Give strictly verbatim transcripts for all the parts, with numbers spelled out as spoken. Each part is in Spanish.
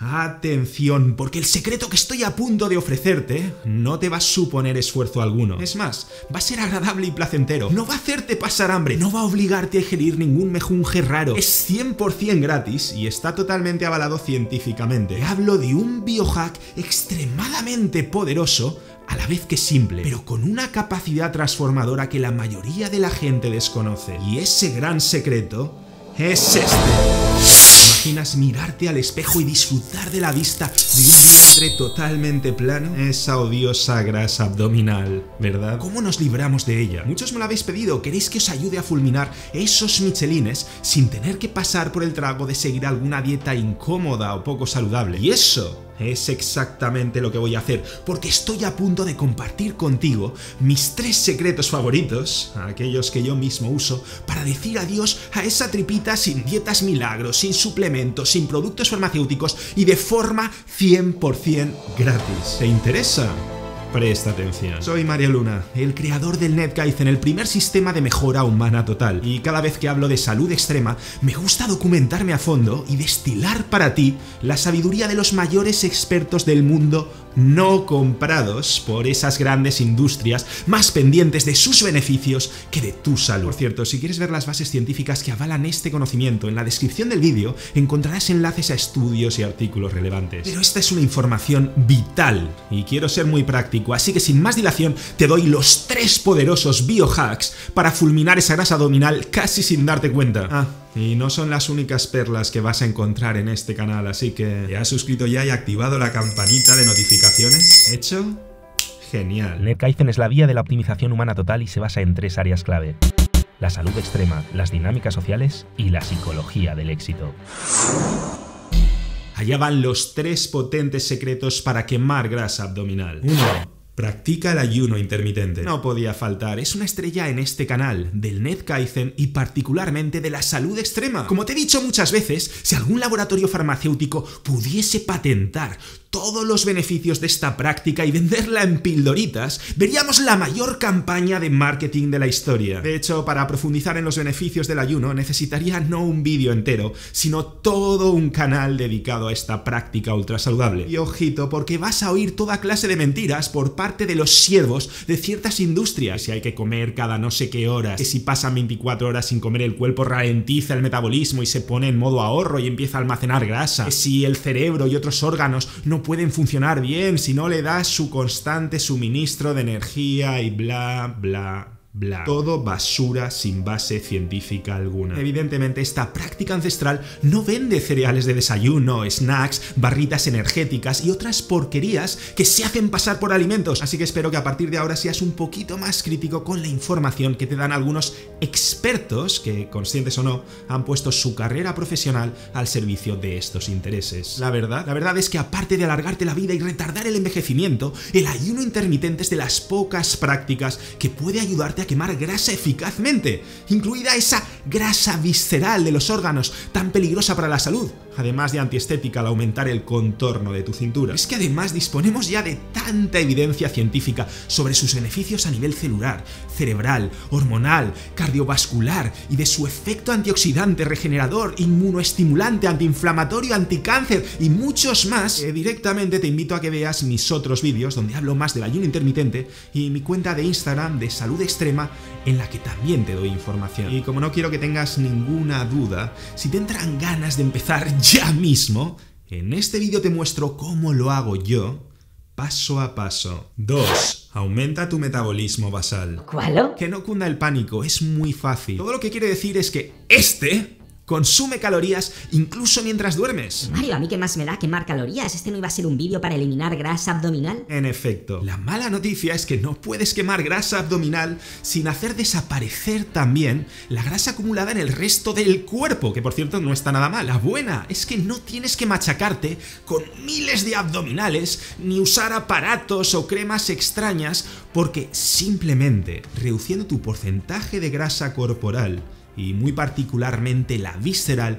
Atención, porque el secreto que estoy a punto de ofrecerte no te va a suponer esfuerzo alguno. Es más, va a ser agradable y placentero. No va a hacerte pasar hambre, no va a obligarte a ingerir ningún mejunje raro. Es cien por cien gratis y está totalmente avalado científicamente. Te hablo de un biohack extremadamente poderoso, a la vez que simple, pero con una capacidad transformadora que la mayoría de la gente desconoce. Y ese gran secreto es este. ¿Imaginas mirarte al espejo y disfrutar de la vista de un vientre totalmente plano? Esa odiosa grasa abdominal, ¿verdad? ¿Cómo nos libramos de ella? Muchos me lo habéis pedido, queréis que os ayude a fulminar esos michelines sin tener que pasar por el trago de seguir alguna dieta incómoda o poco saludable. Y eso es exactamente lo que voy a hacer, porque estoy a punto de compartir contigo mis tres secretos favoritos, aquellos que yo mismo uso, para decir adiós a esa tripita sin dietas milagros, sin suplementos, sin productos farmacéuticos y de forma cien por cien gratis. ¿Te interesa? Presta atención. Soy Mario Luna, el creador del NetKaizen, el primer sistema de mejora humana total. Y cada vez que hablo de salud extrema, me gusta documentarme a fondo y destilar para ti la sabiduría de los mayores expertos del mundo no comprados por esas grandes industrias más pendientes de sus beneficios que de tu salud. Por cierto, si quieres ver las bases científicas que avalan este conocimiento, en la descripción del vídeo encontrarás enlaces a estudios y artículos relevantes. Pero esta es una información vital y quiero ser muy práctico, así que sin más dilación te doy los tres poderosos biohacks para fulminar esa grasa abdominal casi sin darte cuenta. Ah, y no son las únicas perlas que vas a encontrar en este canal, así que ¿te has suscrito ya y activado la campanita de notificaciones? ¿Hecho? Genial. NetKaizen es la vía de la optimización humana total y se basa en tres áreas clave: la salud extrema, las dinámicas sociales y la psicología del éxito. Allá van los tres potentes secretos para quemar grasa abdominal. uno. Practica el ayuno intermitente. No podía faltar, es una estrella en este canal, del NetKaizen y particularmente de la salud extrema. Como te he dicho muchas veces, si algún laboratorio farmacéutico pudiese patentar todos los beneficios de esta práctica y venderla en pildoritas, veríamos la mayor campaña de marketing de la historia. De hecho, para profundizar en los beneficios del ayuno necesitaría no un vídeo entero, sino todo un canal dedicado a esta práctica ultra saludable. Y ojito, porque vas a oír toda clase de mentiras por parte de los siervos de ciertas industrias. Si hay que comer cada no sé qué horas, que si pasan veinticuatro horas sin comer el cuerpo ralentiza el metabolismo y se pone en modo ahorro y empieza a almacenar grasa, que si el cerebro y otros órganos no pueden funcionar bien si no le das su constante suministro de energía y bla bla bla. Todo basura sin base científica alguna. Evidentemente esta práctica ancestral no vende cereales de desayuno, snacks, barritas energéticas y otras porquerías que se hacen pasar por alimentos, así que espero que a partir de ahora seas un poquito más crítico con la información que te dan algunos expertos que, conscientes o no, han puesto su carrera profesional al servicio de estos intereses. La verdad, la verdad es que aparte de alargarte la vida y retardar el envejecimiento, el ayuno intermitente es de las pocas prácticas que puede ayudarte a quemar grasa eficazmente, incluida esa grasa visceral de los órganos tan peligrosa para la salud, además de antiestética al aumentar el contorno de tu cintura. Es que además disponemos ya de tanta evidencia científica sobre sus beneficios a nivel celular, cerebral, hormonal, cardiovascular y de su efecto antioxidante, regenerador, inmunoestimulante, antiinflamatorio, anticáncer y muchos más, que directamente te invito a que veas mis otros vídeos donde hablo más del ayuno intermitente y mi cuenta de Instagram de Salud Extrema, en la que también te doy información. Y como no quiero que tengas ninguna duda, si te entran ganas de empezar ya mismo, en este vídeo te muestro cómo lo hago yo, paso a paso. dos. Aumenta tu metabolismo basal. ¿Cuál? Que no cunda el pánico, es muy fácil. Todo lo que quiere decir es que este consume calorías incluso mientras duermes. Mario, ¿a mí qué más me da quemar calorías? ¿Este no iba a ser un vídeo para eliminar grasa abdominal? En efecto, la mala noticia es que no puedes quemar grasa abdominal sin hacer desaparecer también la grasa acumulada en el resto del cuerpo, que por cierto no está nada mal. La buena es que no tienes que machacarte con miles de abdominales ni usar aparatos o cremas extrañas, porque simplemente reduciendo tu porcentaje de grasa corporal y muy particularmente la visceral,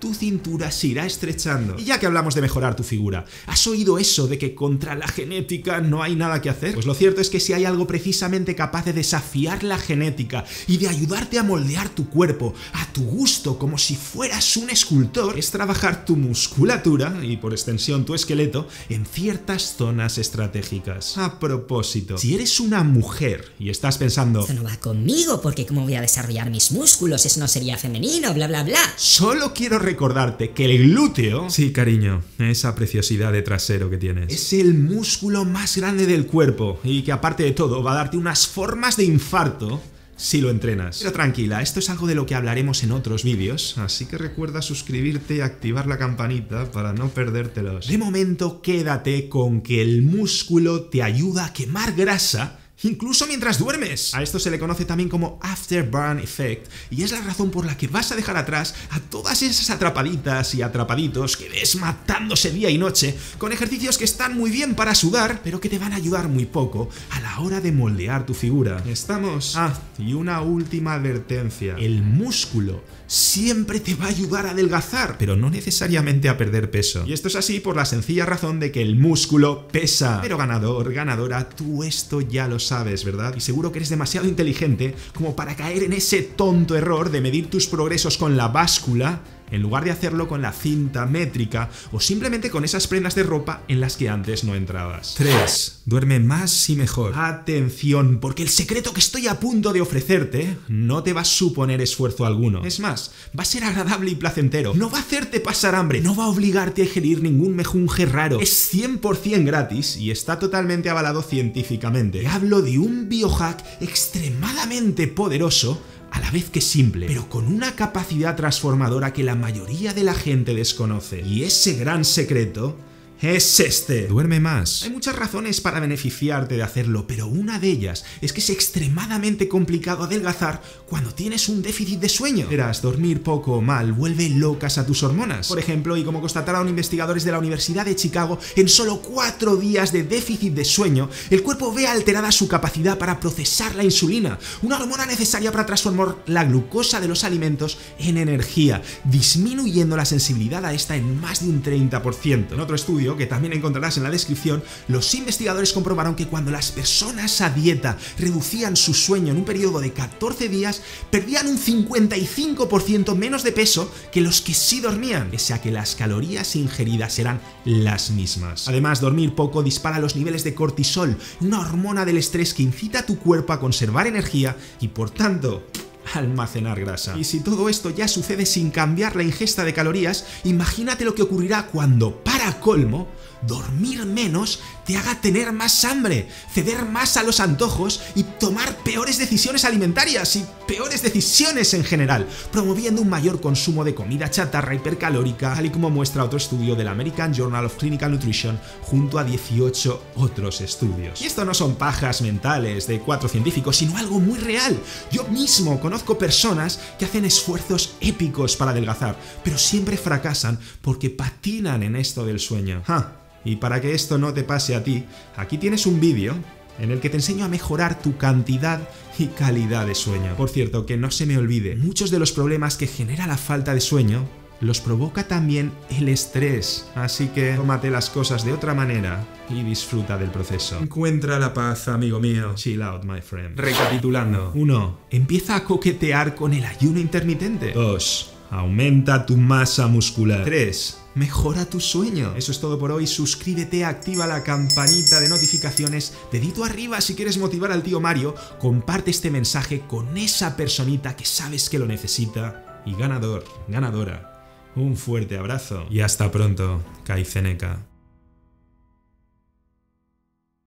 tu cintura se irá estrechando. Y ya que hablamos de mejorar tu figura, ¿has oído eso de que contra la genética no hay nada que hacer? Pues lo cierto es que si hay algo precisamente capaz de desafiar la genética y de ayudarte a moldear tu cuerpo a tu gusto como si fueras un escultor, es trabajar tu musculatura y por extensión tu esqueleto en ciertas zonas estratégicas. A propósito, si eres una mujer y estás pensando esto no va conmigo porque cómo voy a desarrollar mis músculos, eso no sería femenino, bla bla bla, solo quiero recordarte que el glúteo, sí cariño, esa preciosidad de trasero que tienes, es el músculo más grande del cuerpo y que aparte de todo va a darte unas formas de infarto si lo entrenas. Pero tranquila, esto es algo de lo que hablaremos en otros vídeos, así que recuerda suscribirte y activar la campanita para no perdértelos. De momento quédate con que el músculo te ayuda a quemar grasa incluso mientras duermes. A esto se le conoce también como Afterburn Effect y es la razón por la que vas a dejar atrás a todas esas atrapaditas y atrapaditos que ves matándose día y noche con ejercicios que están muy bien para sudar pero que te van a ayudar muy poco a la hora de moldear tu figura. ¿Estamos? Ah, y una última advertencia. El músculo siempre te va a ayudar a adelgazar, pero no necesariamente a perder peso. Y esto es así por la sencilla razón de que el músculo pesa. Pero ganador, ganadora, tú esto ya lo sabes, ¿verdad? Y seguro que eres demasiado inteligente como para caer en ese tonto error de medir tus progresos con la báscula en lugar de hacerlo con la cinta métrica o simplemente con esas prendas de ropa en las que antes no entrabas. tres. Duerme más y mejor. Atención, porque el secreto que estoy a punto de ofrecerte no te va a suponer esfuerzo alguno. Es más, va a ser agradable y placentero. No va a hacerte pasar hambre, no va a obligarte a ingerir ningún mejunje raro. Es cien por cien gratis y está totalmente avalado científicamente. Hablo de un biohack extremadamente poderoso a la vez que simple, pero con una capacidad transformadora que la mayoría de la gente desconoce. Y ese gran secreto es este. Duerme más. Hay muchas razones para beneficiarte de hacerlo, pero una de ellas es que es extremadamente complicado adelgazar cuando tienes un déficit de sueño. Verás, dormir poco o mal vuelve locas a tus hormonas. Por ejemplo, y como constataron investigadores de la Universidad de Chicago, en solo cuatro días de déficit de sueño, el cuerpo ve alterada su capacidad para procesar la insulina, una hormona necesaria para transformar la glucosa de los alimentos en energía, disminuyendo la sensibilidad a esta en más de un treinta por ciento. En otro estudio, que también encontrarás en la descripción, los investigadores comprobaron que cuando las personas a dieta reducían su sueño en un periodo de catorce días, perdían un cincuenta y cinco por ciento menos de peso que los que sí dormían, pese a que las calorías ingeridas eran las mismas. Además, dormir poco dispara los niveles de cortisol, una hormona del estrés que incita a tu cuerpo a conservar energía y, por tanto, almacenar grasa. Y si todo esto ya sucede sin cambiar la ingesta de calorías, imagínate lo que ocurrirá cuando, para colmo, dormir menos te haga tener más hambre, ceder más a los antojos y tomar peores decisiones alimentarias y peores decisiones en general, promoviendo un mayor consumo de comida chatarra hipercalórica, tal y como muestra otro estudio del American Journal of Clinical Nutrition junto a dieciocho otros estudios. Y esto no son pajas mentales de cuatro científicos, sino algo muy real. Yo mismo conozco personas que hacen esfuerzos épicos para adelgazar, pero siempre fracasan porque patinan en esto del sueño. ¡Ja! Y para que esto no te pase a ti, aquí tienes un vídeo en el que te enseño a mejorar tu cantidad y calidad de sueño. Por cierto, que no se me olvide, muchos de los problemas que genera la falta de sueño los provoca también el estrés. Así que tómate las cosas de otra manera y disfruta del proceso. Encuentra la paz, amigo mío. Chill out, my friend. Recapitulando. uno. Empieza a coquetear con el ayuno intermitente. dos. Aumenta tu masa muscular. tres. Mejora tu sueño. Eso es todo por hoy. Suscríbete, activa la campanita de notificaciones, dedito arriba si quieres motivar al tío Mario, comparte este mensaje con esa personita que sabes que lo necesita. Y ganador, ganadora, un fuerte abrazo y hasta pronto, Kai Ceneka.